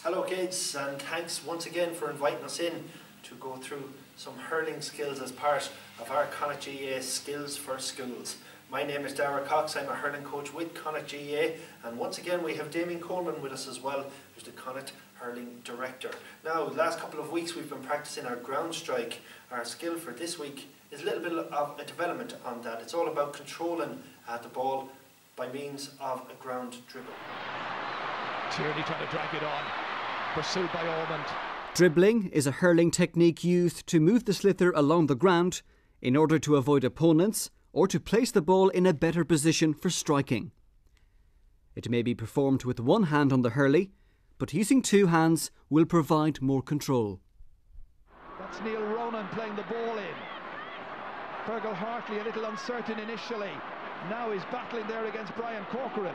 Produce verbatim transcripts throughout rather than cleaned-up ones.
Hello kids, and thanks once again for inviting us in to go through some hurling skills as part of our Connacht G A A Skills for Schools. My name is Darragh Cox, I'm a hurling coach with Connacht G A A, and once again we have Damien Coleman with us as well, who's the Connacht Hurling Director. Now, the last couple of weeks we've been practicing our ground strike. Our skill for this week is a little bit of a development on that. It's all about controlling uh, the ball by means of a ground dribble. Tierney trying to drag it on, pursued by Ormond. Dribbling is a hurling technique used to move the sliotar along the ground in order to avoid opponents or to place the ball in a better position for striking. It may be performed with one hand on the hurley, but using two hands will provide more control. That's Neil Ronan playing the ball in. Fergal Hartley a little uncertain initially. Now he's battling there against Brian Corcoran.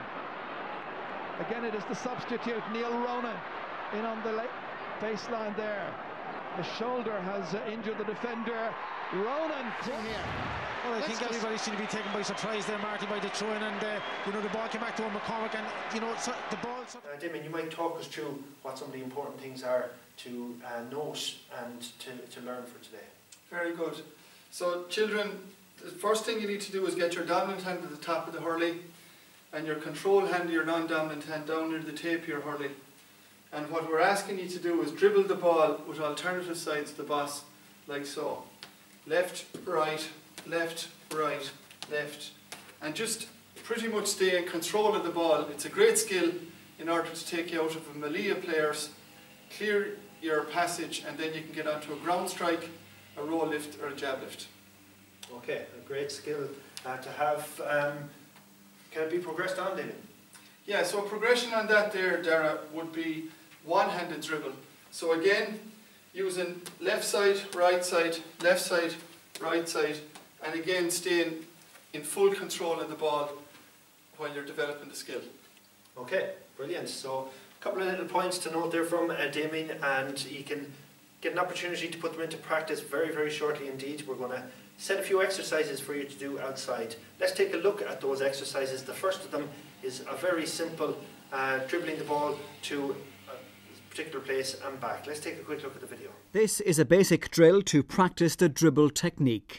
Again it is the substitute, Neil Ronan, in on the baseline there. The shoulder has uh, injured the defender. Ronan here. Well, I think everybody seemed to be taken by surprise there, Martin, by the throw-in, and uh, you know, the ball came back to McCormick, and you know, so the ball. So uh, Damien, you might talk us through what some of the important things are to uh, note and to, to learn for today. Very good. So, children, the first thing you need to do is get your dominant hand at the top of the hurley, and your control hand, your non-dominant hand, down near the tape of your hurley. And what we're asking you to do is dribble the ball with alternative sides of the boss, like so. Left, right, left, right, left. And just pretty much stay in control of the ball. It's a great skill in order to take you out of a melee of players, clear your passage, and then you can get onto a ground strike, a roll lift or a jab lift. Okay, a great skill uh, to have. Um, can it be progressed on, David? Yeah, so progression on that there, Darragh, would be one-handed dribble. So again, using left side, right side, left side, right side, and again staying in full control of the ball while you're developing the skill. Okay, brilliant. So a couple of little points to note there from uh, Damien, and you can get an opportunity to put them into practice very, very shortly indeed. We're going to set a few exercises for you to do outside. Let's take a look at those exercises. The first of them is a very simple uh, dribbling the ball to a particular place and back. Let's take a quick look at the video. This is a basic drill to practice the dribble technique.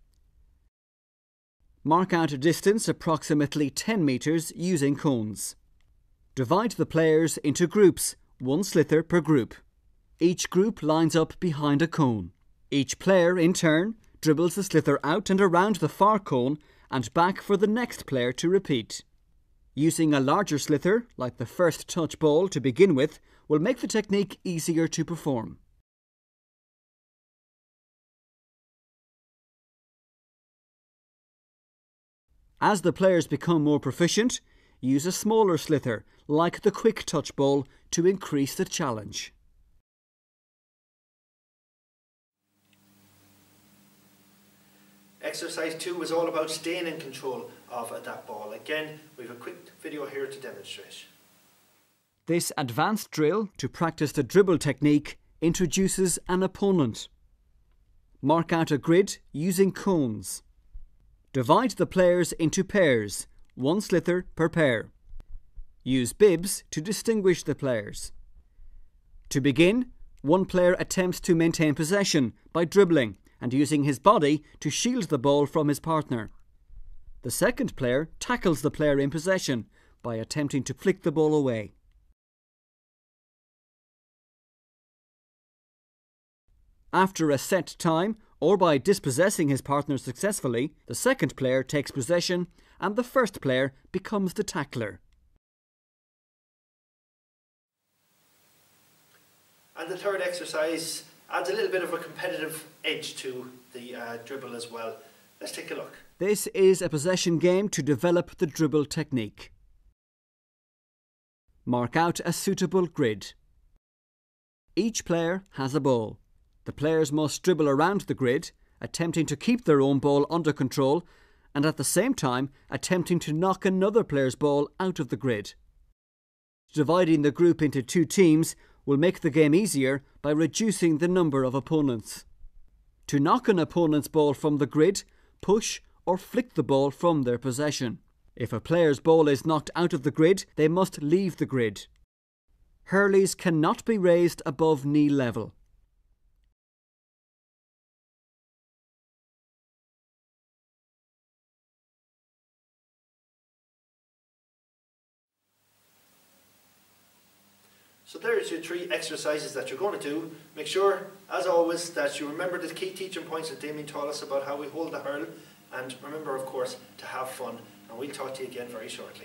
Mark out a distance approximately ten metres using cones. Divide the players into groups, one sliotar per group. Each group lines up behind a cone. Each player, in turn, dribbles the sliotar out and around the far cone and back for the next player to repeat. Using a larger sliotar, like the first touch ball to begin with, will make the technique easier to perform. As the players become more proficient, use a smaller sliotar, like the quick touch ball, to increase the challenge. Exercise two is all about staying in control of uh, that ball. Again, we have a quick video here to demonstrate. This advanced drill to practice the dribble technique introduces an opponent. Mark out a grid using cones. Divide the players into pairs, one sliotar per pair. Use bibs to distinguish the players. To begin, one player attempts to maintain possession by dribbling and using his body to shield the ball from his partner. The second player tackles the player in possession by attempting to flick the ball away. After a set time, or by dispossessing his partner successfully, the second player takes possession and the first player becomes the tackler. And the third exercise adds a little bit of a competitive edge to the uh, dribble as well. Let's take a look. This is a possession game to develop the dribble technique. Mark out a suitable grid. Each player has a ball. The players must dribble around the grid, attempting to keep their own ball under control and at the same time attempting to knock another player's ball out of the grid. Dividing the group into two teams will make the game easier by reducing the number of opponents. To knock an opponent's ball from the grid, push or flick the ball from their possession. If a player's ball is knocked out of the grid, they must leave the grid. hurleys cannot be raised above knee level. So there's your three exercises that you're going to do. Make sure, as always, that you remember the key teaching points that Damien taught us about how we hold the hurl, and remember, of course, to have fun. And we'll talk to you again very shortly.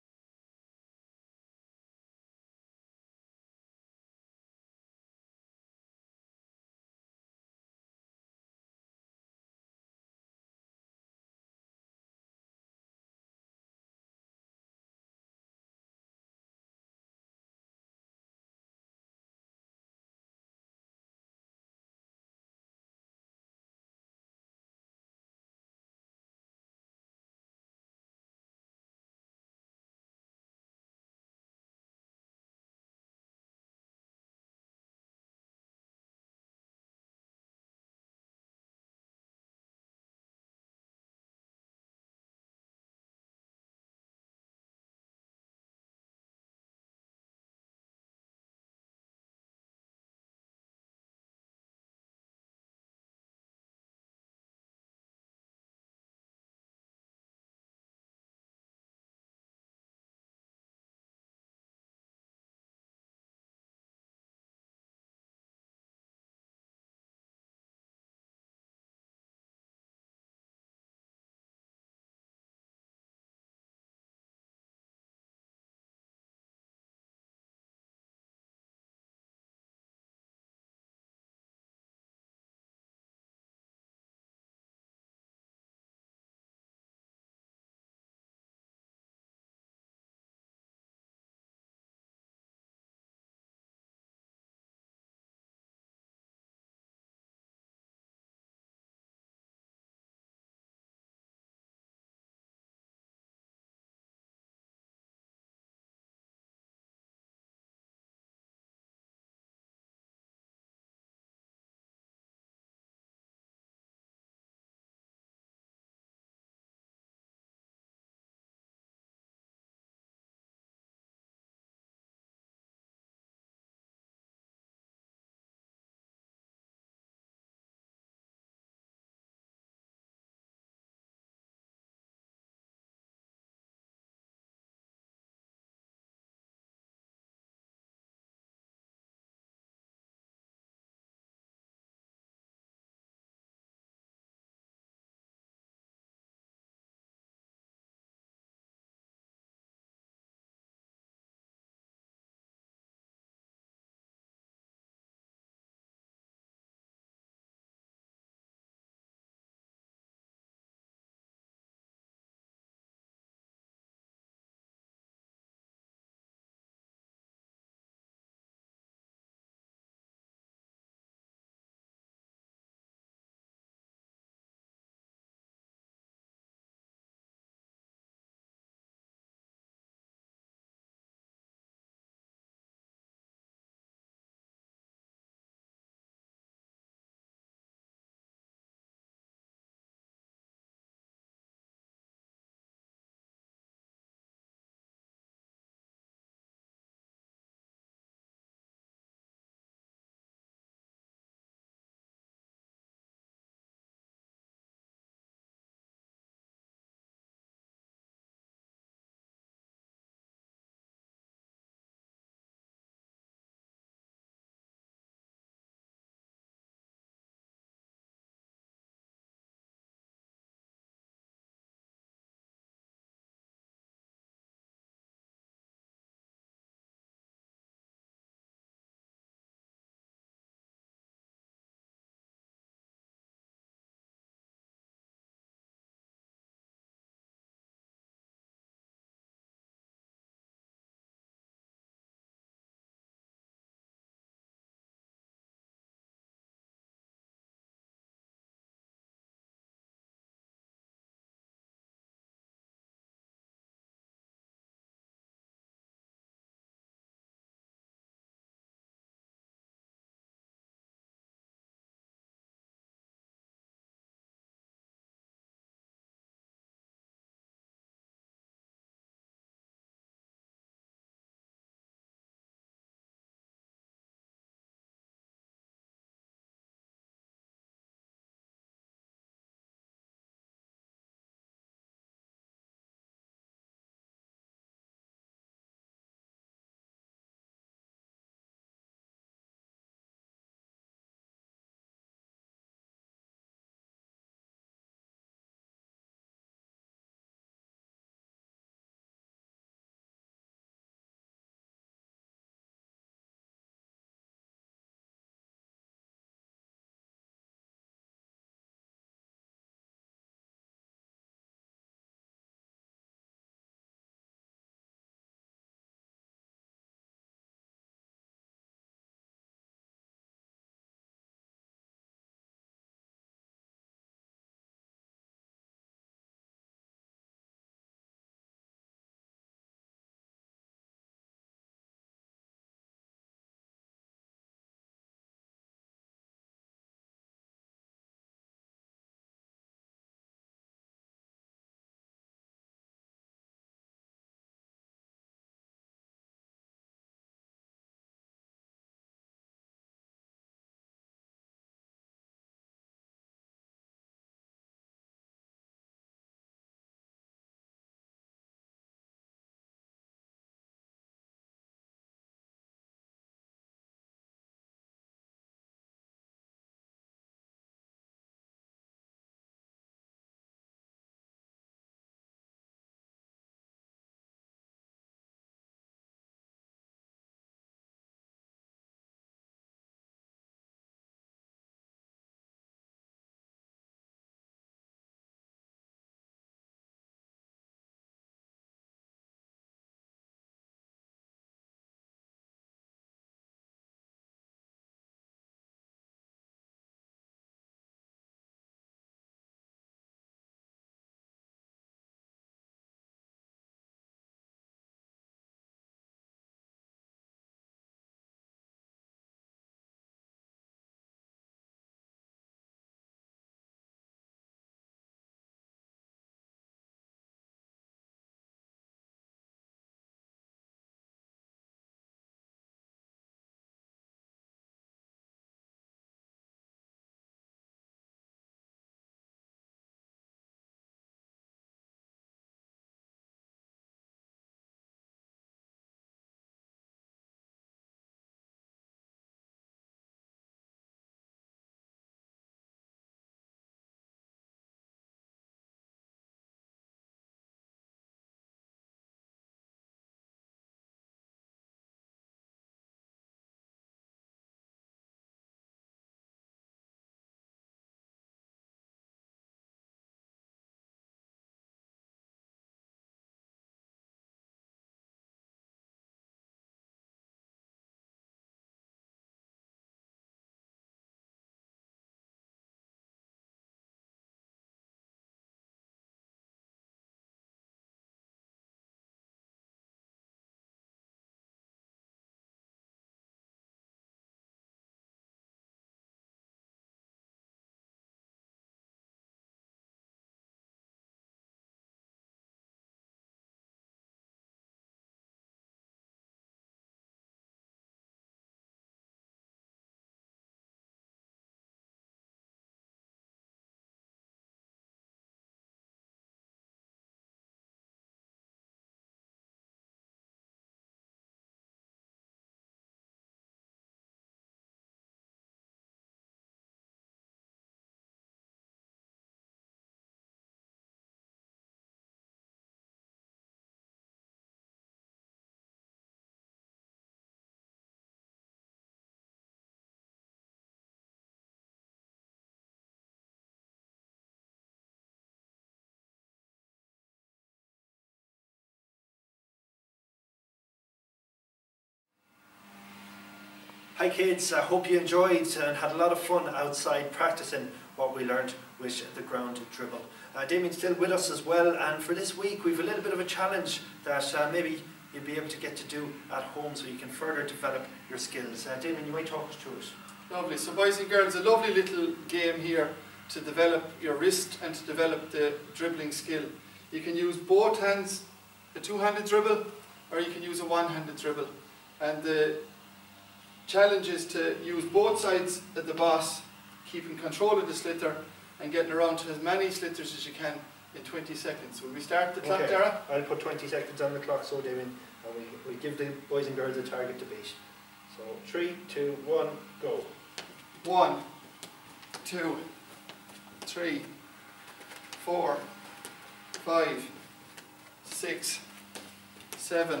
Hi kids, I hope you enjoyed and had a lot of fun outside practicing what we learned with the ground dribble. Uh, Damien's still with us as well, and for this week we've a little bit of a challenge that uh, maybe you'll be able to get to do at home so you can further develop your skills. Uh, Damien, you might talk us through it. Lovely. So boys and girls, a lovely little game here to develop your wrist and to develop the dribbling skill. You can use both hands, a two-handed dribble, or you can use a one-handed dribble. And the challenge is to use both sides at the boss, keeping control of the sliotar and getting around to as many sliotars as you can in twenty seconds. Will we start the clock, Okay. Dara? I'll put twenty seconds on the clock, so Damien, and we, we give the boys and girls a target to beat. So three, two, one, go. One, two, three, four, five, six, seven,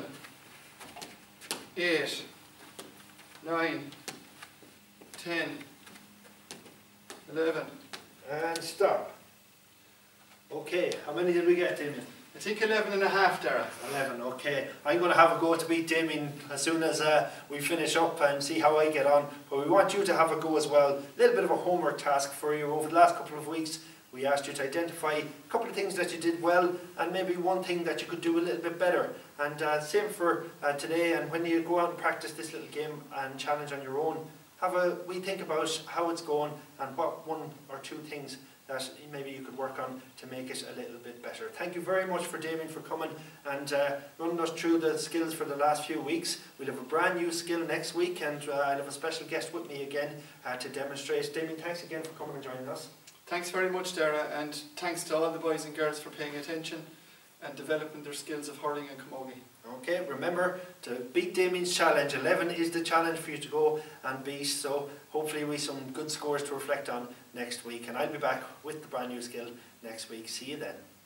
eight, nine, ten, eleven. And stop. Okay, how many did we get, Damien? I think eleven and a half, Dara. eleven, okay. I'm going to have a go to beat Damien as soon as uh, we finish up and see how I get on. But we want you to have a go as well. A little bit of a homework task for you. Over the last couple of weeks, we asked you to identify a couple of things that you did well and maybe one thing that you could do a little bit better. And uh, same for uh, today, and when you go out and practice this little game and challenge on your own, have a wee think about how it's going and what one or two things that maybe you could work on to make it a little bit better. Thank you very much for Damien for coming and uh, running us through the skills for the last few weeks. We'll have a brand new skill next week, and uh, I'll have a special guest with me again uh, to demonstrate. Damien, thanks again for coming and joining us. Thanks very much, Dara, and thanks to all the boys and girls for paying attention and developing their skills of hurling and camogie. Okay, remember to beat Damien's challenge. eleven is the challenge for you to go and beat, so hopefully we have some good scores to reflect on next week, and I'll be back with the brand new skill next week. See you then.